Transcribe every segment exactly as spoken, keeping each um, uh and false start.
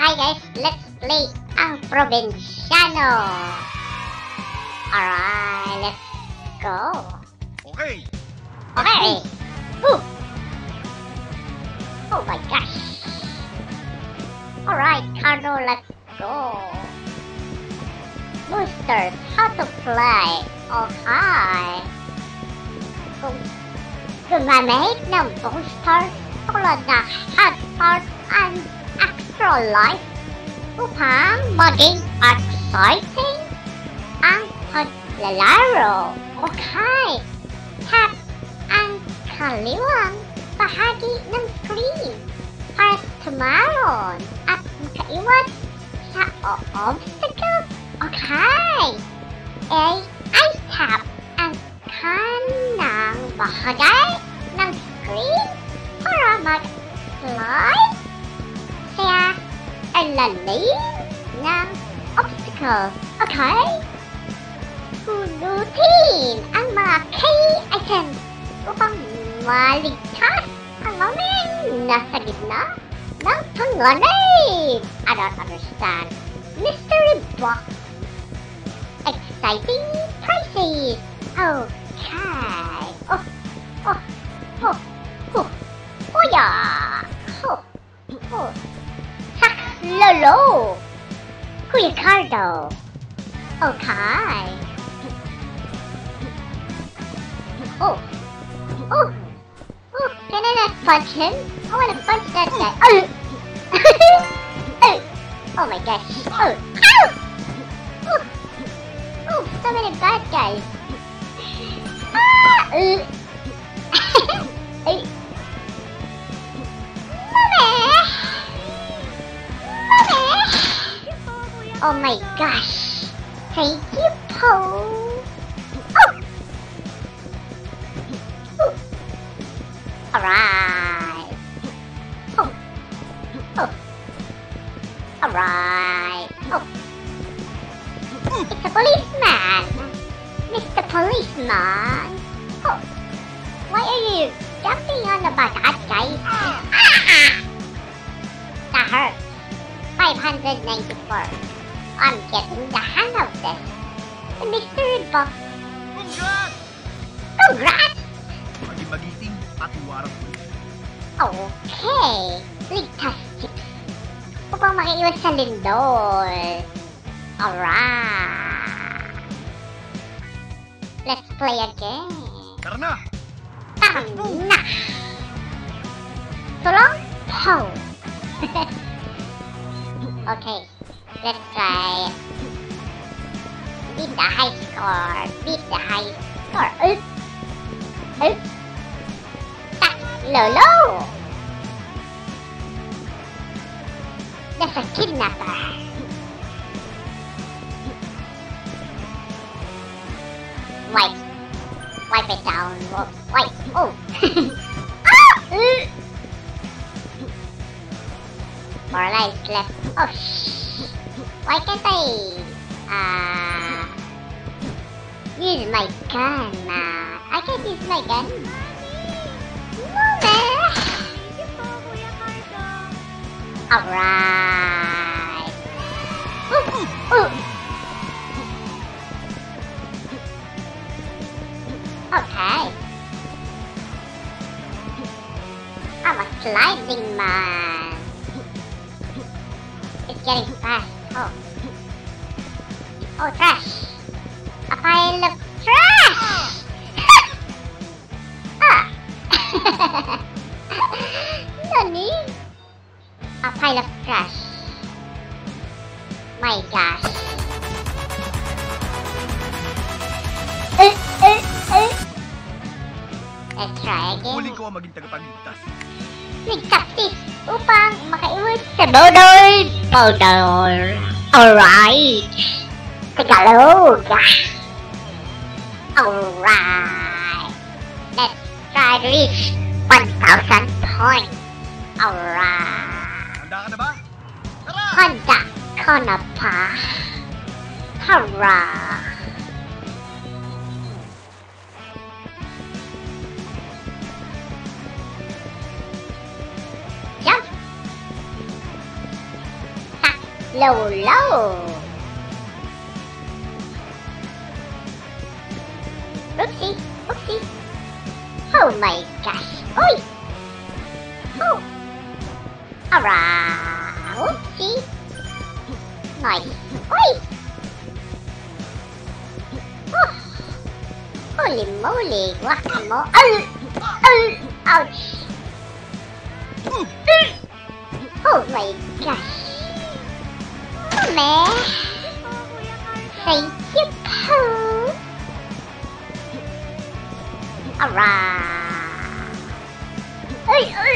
Hi guys, let's play ang Provinciano. Alright, let's go. Okay. Okay. Ooh. Oh my gosh. Alright, Cardo, let's go. Boosters, how to play. Okay. Gumamit ng boosters tulad na hot part and extra life upang maging exciting ang paglalaro. Okay. Tap ang kaliwang bahagi ng screen para tumalon at makaiwas sa obstacles. Okay. A, I tap ang kanang bahagi ng screen para mag-slide sa ilalim ng obstacle. Okay? Pulutin ang mga key items upang maligtas ang maming nasa gitna ng tunglanib. I don't understand. Mystery box. Exciting prices. Okay. Oh, oh, oh, oh, oh yeah. Oh, oh. Hack Lolo. Kuya Cardo. Okay. Oh, oh, oh. Can I not punch him? I want to punch that guy. Oh, oh, oh my gosh. Oh, ow. Oh. Oh, so many bad guys. Ah! Uh. Mommy! Mommy! Oh my gosh. Thank you, Poe. Oh! Oh. Alright. Oh. Oh. Alright. Oh. It's a policeman! Mister Policeman! Oh, why are you jumping on the bad guy? Ah! That hurts. five hundred ninety-four. I'm getting the hang of this. The mystery box. Congrats! Congrats! Maging-magiting at iwarang pulis. Okay. Ligtas chips. Upang makiiwas sa lindol. Alright. Let's play again. Tara na! Tara na! Tulong? Pow! Okay. Let's try. Beat the high score. Beat the high score. Oops! Oops! That's Lolo! That's a kidnapper. Wipe. Wipe it down. Wipe. Oh. Ah! More lives left. Oh, shh. Why can't I, uh, use my gun? Uh, I can't use my gun. Mommy! Alright. Ooh, ooh. Okay. I'm a sliding man. It's getting fast. Oh. Oh, trash. A pile of trash! Ah! Nani? A pile of trash. My gosh. Eh, eh, eh. Let's try again. Huli ko ang maging tagapagligtas. Ligtas tips upang makaiwas sa bodol. Bodol. Alright. Tagalog. Alright. Let's try to reach one thousand points. Alright. Handa ka na ba? Tara! Handa ka na pa. Hurra! low, low. Oopsie, oopsie. Oh my gosh. Oi! Oh! Alright. Oopsie. Nice. Oi! Oh! Holy moly, guacamole. Oh! Oh! Ouch! Oh my gosh. Oh man. Thank you, Pooh. Alright. Oi, oi.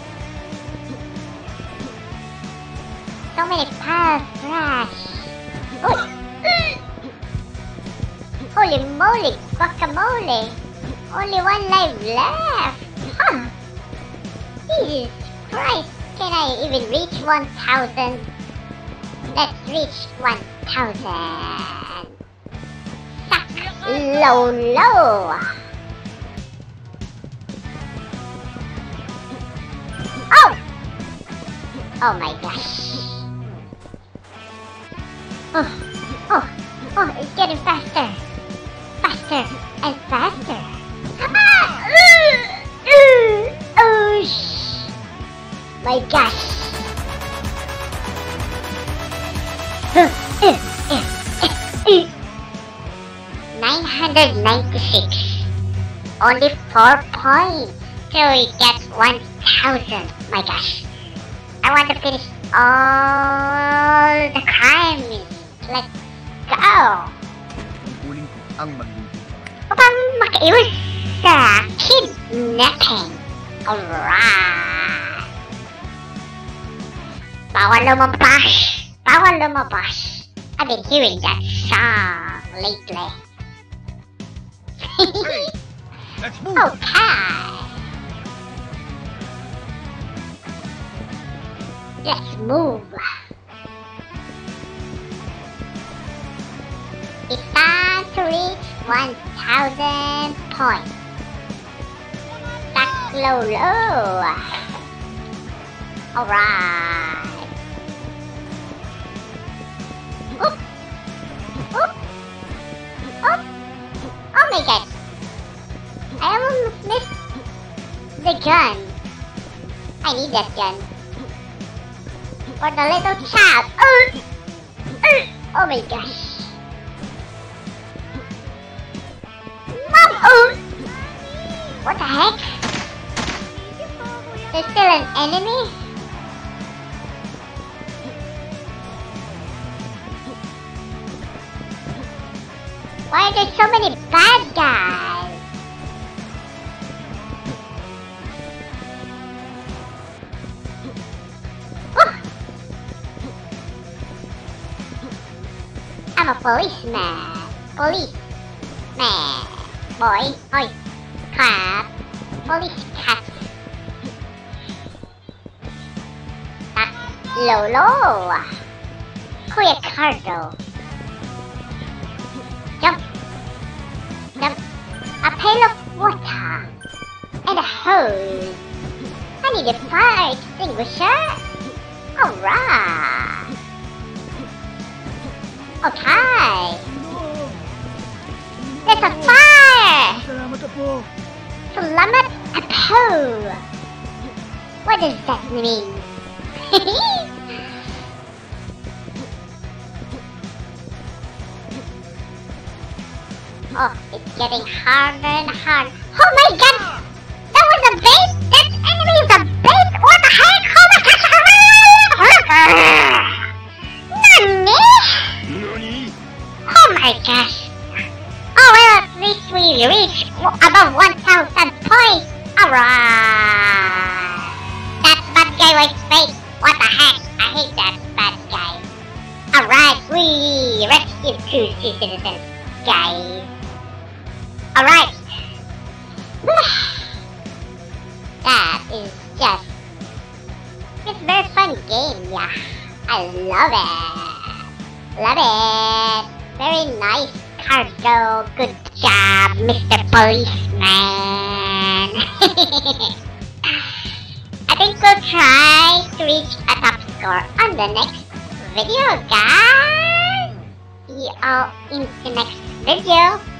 So many piles trash. Oi. Holy moly, guacamole. Only one life left. Huh. Jesus Christ. Can I even reach one thousand? Let's reach one thousand. Suck low, low. Oh! Oh my gosh. Oh, oh, oh, it's getting faster. Faster and faster. Ah! Uh, uh, oh, sh my gosh. nine hundred ninety-six. Only four points till we get one thousand. My gosh. I want to finish all the crimes. Let's go. Kukunin ko ang magluluto. Upang makaiwas sa kidnapping. Alright. Bawal lumabas. Bawal lumabas. I've been hearing that song lately. Hey! Let's move! Okay. Let's move. It's time to reach one thousand points. That's low, low. Alright. Oop. Oop. Oop. Oh my god. I almost missed the gun. I need that gun. For the little child. Uh, uh, oh my gosh. Mom! Uh, what the heck? There's still an enemy? Why are there so many bad guys? I'm a policeman. Police man. Boy. Oi. Cat. Police cat. That's Lolo. Kuya Cardo. Jump. Jump. A pail of water. And a hose. I need a fire extinguisher. Alright. Okay. There's a fire! Salamat po. Salamat po. What does that mean? Oh, it's getting harder and harder. Oh my god! That was a bait? That enemy is a bait? What the heck? Oh my gosh! Nani? Nani? Oh my gosh! Oh well, at least we reached above one thousand points! Alright! That bad guy was fake! What the heck? I hate that bad guy! Alright, we rescued two citizens, guys! Alright! That is just... It's a very fun game, yeah! I love it! Love it! Very nice cargo. Good job, Mister Policeman. I think we'll try to reach a top score on the next video, guys. See you all in the next video.